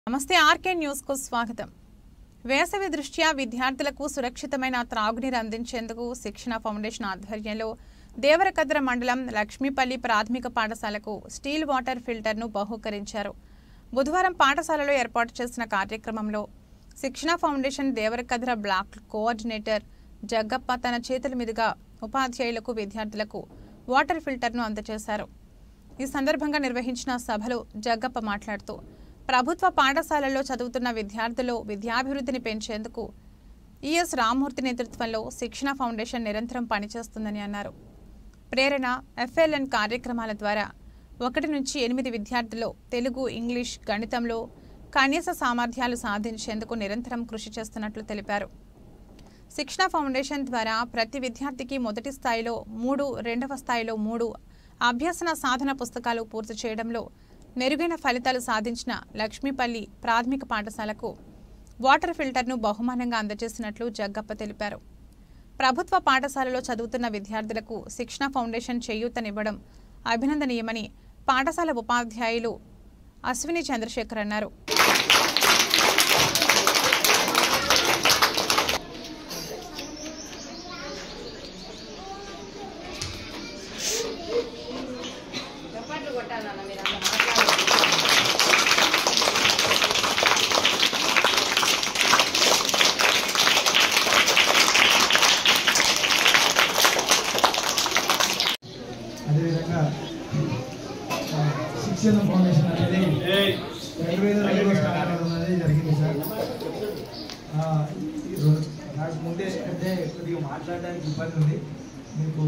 నమస్తే RK news కు స్వాగతం. వేసవి దృష్ట్యా విద్యార్థులకు సురక్షితమైన త్రాగునీరు అందించేందుకు శిక్షణ ఫౌండేషన్ ఆధ్వర్యంలో దేవరకద్ర మండలం లక్ష్మీపల్లి ప్రాథమిక పాఠశాలకు స్టీల్ వాటర్ ఫిల్టర్ను బహూకరించారు. బుధవారం పాఠశాలలో ఏర్పాటు చేసిన కార్యక్రమంలో Shikshana foundation Devarakadra block coordinator Jaggappa తన చేతుల మీదుగా ఉపాధ్యాయులకు విద్యార్థులకు వాటర్ ఫిల్టర్ను అందజేశారు. ఈ సందర్భంగా నిర్వహించిన సభలో జగ్గప్ప మాట్లాడుతూ ప్రభుత్వ పాఠశాలల్లో చదువుతున్న విద్యార్థులు విద్యాభివృద్ధిని పెంచేందుకు ఈఎస్ రామ్మూర్తి నేతృత్వంలో శిక్షణ ఫౌండేషన్ నిరంతరం పనిచేస్తుందని అన్నారు. ప్రేరణ ఎఫ్ఎల్ఎన్ కార్యక్రమాల ద్వారా 1 నుంచి 8 విద్యార్థులు తెలుగు, ఇంగ్లీష్, గణితంలో కనీస సామర్థ్యాలు సాధించేందుకు నిరంతరం కృషి చేస్తున్నట్లు తెలిపారు. శిక్షణ ఫౌండేషన్ ద్వారా ప్రతి విద్యార్థికి మొదటి స్థాయిలో 3, రెండవ స్థాయిలో 3 అభ్యసన సాధన పుస్తకాలు పూర్తి చేయడంలో మెరుగైన ఫలితాలు సాధించిన లక్ష్మీపల్లి ప్రాథమిక పాఠశాలకు వాటర్ ఫిల్టర్ను బహుమానంగా అందజేసినట్లు జగ్గప్ప తెలిపారు. ప్రభుత్వ పాఠశాలలో చదువుతున్న విద్యార్థులకు శిక్షణ ఫౌండేషన్ చేయూతనివ్వడం అభినందనీయమని పాఠశాల ఉపాధ్యాయులు అశ్విని చంద్రశేఖర్ అన్నారు. అదేవిధంగా శిక్షణ ఫౌండేషన్ అనేది 2002లో స్టార్ట్ అవ్వడం జరిగింది సార్. నాకు ముందే అంటే కొద్దిగా మాట్లాడడానికి ఇబ్బంది ఉంది, మీకు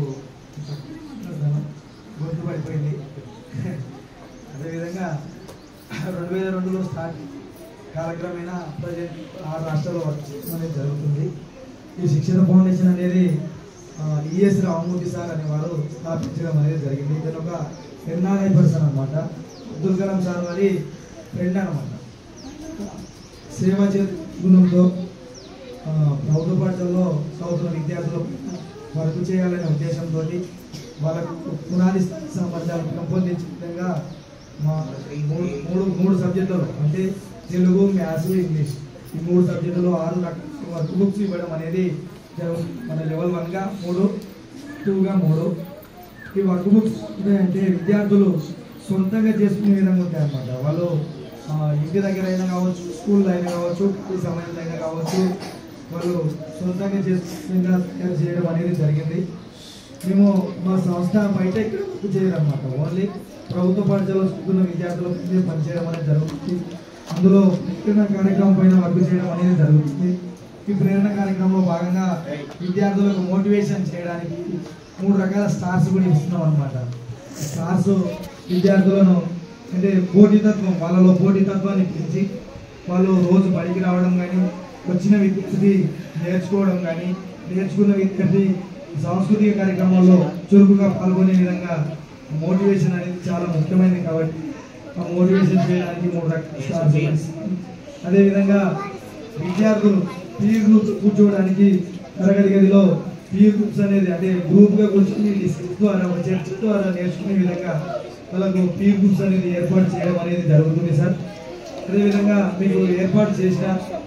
గుర్తుపడిపోయింది. అదేవిధంగా 2002లో స్టార్ట్ కాలక్రమేణా ప్రజెంట్ 6 రాష్ట్రాల్లో వర్క్ అనేది జరుగుతుంది. ఈ శిక్షణ ఫౌండేషన్ అనేది ఈఎస్ రామ్మూర్తి సార్ అనేవారు స్థాపించడం అనేది జరిగింది. ఇతను ఒక ఎన్ఆర్ఐ పర్సన్ అనమాట. అబ్దుల్ కలాం సార్ వారి ఫ్రెండ్ అనమాట. సేవా గుణంతో ప్రభుత్వ పాఠశాలలో చదువుతున్న విద్యార్థులు వర్క్ చేయాలనే ఉద్దేశంతో వాళ్ళకు పునాది సామర్థ్యాలు పెంపొందించే విధంగా మా మూడు సబ్జెక్టులు అంటే తెలుగు, మ్యాథ్స్, ఇంగ్లీష్ ఈ 3 సబ్జెక్టులు 6 వర్క్ బుక్స్ ఇవ్వడం అనేది మన లెవెల్ 1గా 3, 2గా 3. ఈ వర్క్ బుక్స్ అంటే విద్యార్థులు సొంతంగా చేసుకునే విధంగా ఉంటాయి అన్నమాట. వాళ్ళు ఇంటి దగ్గర అయినా కావచ్చు, స్కూల్లో అయినా కావచ్చు, ఈ సమయంలో అయినా కావచ్చు, వాళ్ళు సొంతంగా తయారు చేయడం అనేది జరిగింది. మేము మా సంస్థ బయట ఇక్కడ వర్క్ చేయరన్నమాట. ఓన్లీ ప్రభుత్వ పాఠశాలలో చదువుతున్న విద్యార్థులకు పనిచేయడం అనేది జరుగుతుంది. అందులో ప్రేరణ కార్యక్రమం పైన వర్క్ చేయడం అనేది జరుగుతుంది. ఈ ప్రేరణ కార్యక్రమంలో భాగంగా విద్యార్థులకు మోటివేషన్ చేయడానికి 3 రకాల స్టార్స్ కూడా ఇస్తున్నాం అనమాట. స్టార్స్ విద్యార్థులను అంటే పోటీతత్వం, వాళ్ళలో పోటీతత్వాన్ని పెంచి వాళ్ళు రోజు బడికి రావడం కానీ, వచ్చిన విద్యార్థి నేర్చుకోవడం కానీ, నేర్చుకున్న విద్యార్థి సాంస్కృతిక కార్యక్రమాల్లో చురుకుగా పాల్గొనే విధంగా మోటివేషన్ అనేది చాలా ముఖ్యమైనది. కాబట్టి ఆ మోటివేషన్ చేయడానికి 3 రకాల స్టార్స్. అదేవిధంగా విద్యార్థులు పీర్ గ్రూప్స్ కూర్చోవడానికి తరగతి గదిలో పీర్ గ్రూప్స్ అనేది అంటే గ్రూప్గా కూర్చొని డిస్కస్ ద్వారా చర్చ ద్వారా నేర్చుకునే విధంగా వాళ్ళకు పీర్ గ్రూప్స్ అనేది ఏర్పాటు చేయడం అనేది జరుగుతుంది సార్. అదేవిధంగా మీకు ఏర్పాటు చేసిన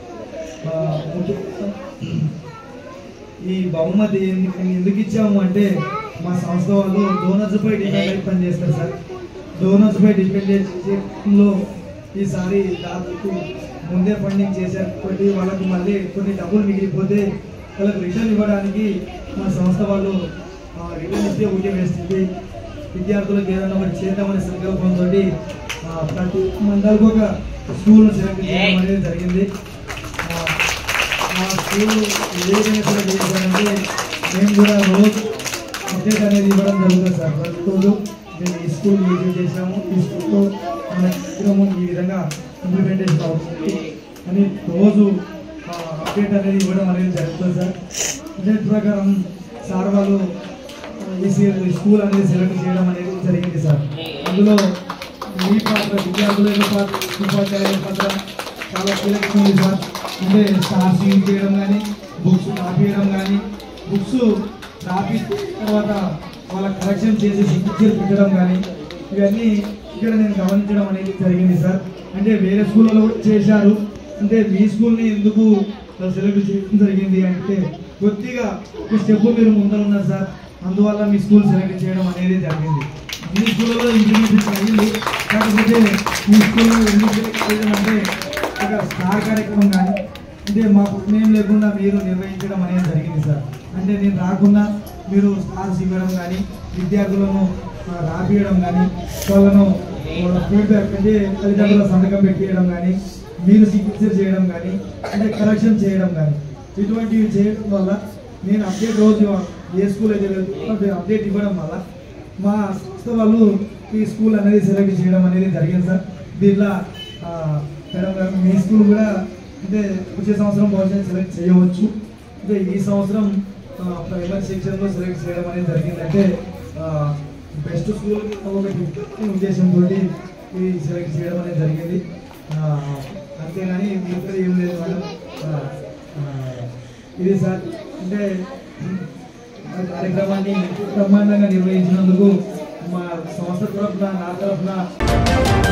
ఈ బహుమతి ఎందుకు ఇచ్చాము అంటే మా సంస్థ వాళ్ళు డోనర్స్పై డిపెండ్ అయి పనిచేస్తారు సార్. డోనర్స్పై డిపెండ్ చేయడంలో ఈసారి దాదాపు ముందే ఫండింగ్ చేశారు కాబట్టి వాళ్ళకు మళ్ళీ కొన్ని డబ్బులు మిగిలిపోతే వాళ్ళకి రిటర్న్ ఇవ్వడానికి మా సంస్థ వాళ్ళు రిటర్న్ ఇస్తే ఉంటే వేస్తుంది. విద్యార్థులకు ఏదైనా ఒకటి చేద్దామనే సంకల్పంతో ప్రతి మండలకు ఒక స్కూల్ను సెలెక్ట్ చేయడం అనేది జరిగింది. ఆ స్కూల్ ఏ విధంగా సెలెక్ట్ చేశారంటే మేము కూడా రోజు అప్డేట్ అనేది ఇవ్వడం జరుగుతుంది సార్. ప్రతిరోజు మేము ఈ స్కూల్ విజిట్ చేసాము, ఈ స్కూల్లో మన కార్యక్రమం ఈ విధంగా ఇంప్లిమెంటేషన్ అవుతుంది అని రోజు అప్డేట్ అనేది ఇవ్వడం అనేది జరుగుతుంది సార్. అప్డేట్ ప్రకారం సార్ వాళ్ళు ఈ స్కూల్ అనేది సెలెక్ట్ చేయడం అనేది జరిగింది సార్. అందులో ఈ పాత్ర విద్యార్థుల పాత్ర, ఉపాధ్యాయుల పాత్ర చాలా కీలకంగా ఉంది సార్. అంటే స్టార్స్ చేయడం కానీ, బుక్స్ రాపియడం కానీ, బుక్స్ రాపి తర్వాత వాళ్ళ కరెక్షన్ చేసి సిగ్నేచర్ పెట్టడం కానీ ఇవన్నీ ఇక్కడ నేను గమనించడం అనేది జరిగింది సార్. అంటే వేరే స్కూళ్ళలో కూడా చేశారు, అంటే మీ స్కూల్ని ఎందుకు సెలెక్ట్ చేయడం జరిగింది అంటే కొద్దిగా ఒక స్టెప్ మీరు ముందర ఉన్నారు సార్, అందువల్ల మీ స్కూల్ సెలెక్ట్ చేయడం అనేది జరిగింది. అన్ని స్కూళ్ళలో ఇంప్లిమెంటేషన్ అయ్యింది, కాకపోతే మీ స్కూల్లో ఎందుకు సెలెక్ట్ చేయడం అంటే ఒక స్టార్ కార్యక్రమం కానీ అంటే మా పుణ్యం లేకుండా మీరు నిర్వహించడం అనేది జరిగింది సార్. అంటే నేను రాకుండా మీరు స్టార్స్ ఇవ్వడం కానీ, విద్యార్థులను రాపియడం కానీ, వాళ్ళను ఫీడ్బ్యాక్ అంటే తల్లిదండ్రుల సంతకం పెట్టేయడం కానీ, మీరు సిగ్నేచర్ చేయడం కానీ, అంటే కరెక్షన్ చేయడం కానీ, ఇటువంటివి చేయడం వల్ల నేను అప్డేట్ రోజు ఏ స్కూల్ అయితే వెళ్తుందో అప్డేట్ ఇవ్వడం వల్ల మా సంస్థ వాళ్ళు ఈ స్కూల్ అనేది సెలెక్ట్ చేయడం అనేది జరిగింది సార్. దీంట్లో మేడం గారు మీ స్కూల్ కూడా అంటే వచ్చే సంవత్సరం బహుశా సెలెక్ట్ చేయవచ్చు, అంటే ఈ సంవత్సరం ప్రైమరీ సెక్షన్లో సెలెక్ట్ చేయడం అనేది జరిగింది. అంటే బెస్ట్ స్కూల్ ఒకటి ఉద్దేశంతో ఈ సెలెక్ట్ చేయడం అనేది జరిగింది. అంతేగాని మీకు ఏం లేదు మేడం. ఇది సార్ అంటే కార్యక్రమాన్ని బ్రహ్మాండంగా నిర్వహించినందుకు మా సంస్థ తరఫున నా తరఫున